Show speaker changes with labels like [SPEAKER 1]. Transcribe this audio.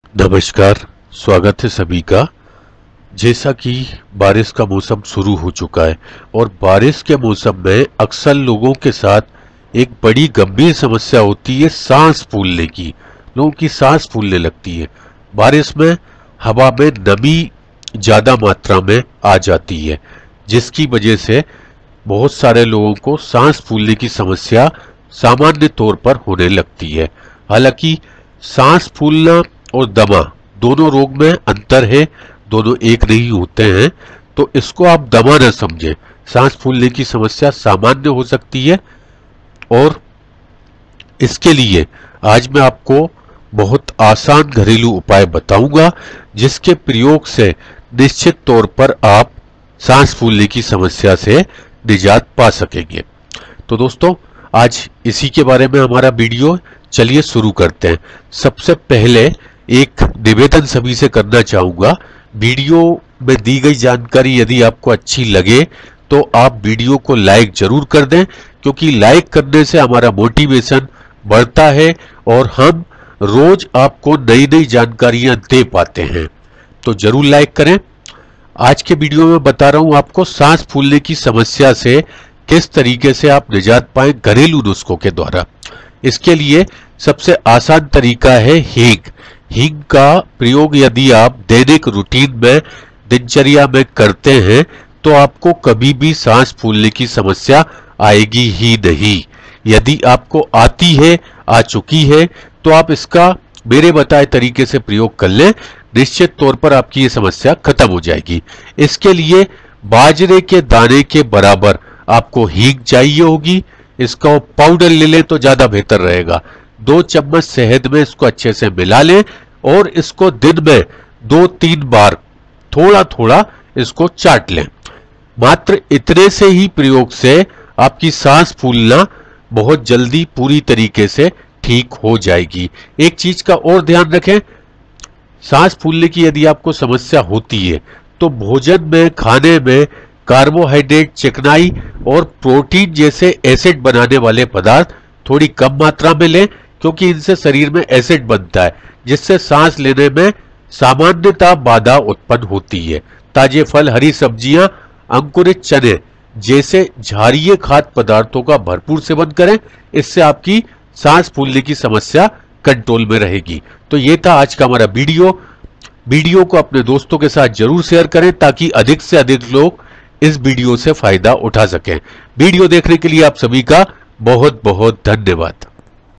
[SPEAKER 1] नमस्कार। स्वागत है सभी का। जैसा कि बारिश का मौसम शुरू हो चुका है और बारिश के मौसम में अक्सर लोगों के साथ एक बड़ी गंभीर समस्या होती है सांस फूलने की। लोगों की सांस फूलने लगती है। बारिश में हवा में नमी ज़्यादा मात्रा में आ जाती है, जिसकी वजह से बहुत सारे लोगों को सांस फूलने की समस्या सामान्य तौर पर होने लगती है। हालांकि सांस फूलना और दमा दोनों रोग में अंतर है, दोनों एक नहीं होते हैं, तो इसको आप दमा न समझें। सांस फूलने की समस्या सामान्य हो सकती है और इसके लिए आज मैं आपको बहुत आसान घरेलू उपाय बताऊंगा, जिसके प्रयोग से निश्चित तौर पर आप सांस फूलने की समस्या से निजात पा सकेंगे। तो दोस्तों, आज इसी के बारे में हमारा वीडियो। चलिए शुरू करते हैं। सबसे पहले एक निवेदन सभी से करना चाहूंगा। वीडियो में दी गई जानकारी यदि आपको अच्छी लगे तो आप वीडियो को लाइक जरूर कर दें, क्योंकि लाइक करने से हमारा मोटिवेशन बढ़ता है और हम रोज आपको नई नई जानकारियां दे पाते हैं। तो जरूर लाइक करें। आज के वीडियो में बता रहा हूं आपको सांस फूलने की समस्या से किस तरीके से आप निजात पाएं घरेलू नुस्खों के द्वारा। इसके लिए सबसे आसान तरीका है हींग। हींग का प्रयोग यदि आप दैनिक रूटीन में, दिनचर्या में करते हैं तो आपको कभी भी सांस फूलने की समस्या आएगी ही नहीं। यदि आपको आती है, आ चुकी है, तो आप इसका मेरे बताए तरीके से प्रयोग कर लें। निश्चित तौर पर आपकी ये समस्या खत्म हो जाएगी। इसके लिए बाजरे के दाने के बराबर आपको हींग चाहिए होगी। इसका पाउडर ले लें तो ज्यादा बेहतर रहेगा। 2 चम्मच शहद में इसको अच्छे से मिला लें और इसको दिन में 2-3 बार थोड़ा थोड़ा इसको चाट लें। मात्र इतने से ही प्रयोग से आपकी सांस फूलना बहुत जल्दी पूरी तरीके से ठीक हो जाएगी। एक चीज का और ध्यान रखें, सांस फूलने की यदि आपको समस्या होती है तो भोजन में, खाने में कार्बोहाइड्रेट, चिकनाई और प्रोटीन जैसे एसिड बनाने वाले पदार्थ थोड़ी कम मात्रा में लें, क्योंकि इनसे शरीर में एसिड बनता है, जिससे सांस लेने में सामान्यतः बाधा उत्पन्न होती है। ताजे फल, हरी सब्जियां, अंकुरित चने जैसे क्षारीय खाद्य पदार्थों का भरपूर सेवन करें। इससे आपकी सांस फूलने की समस्या कंट्रोल में रहेगी। तो ये था आज का हमारा वीडियो। वीडियो को अपने दोस्तों के साथ जरूर शेयर करें ताकि अधिक से अधिक लोग इस वीडियो से फायदा उठा सकें। वीडियो देखने के लिए आप सभी का बहुत बहुत धन्यवाद।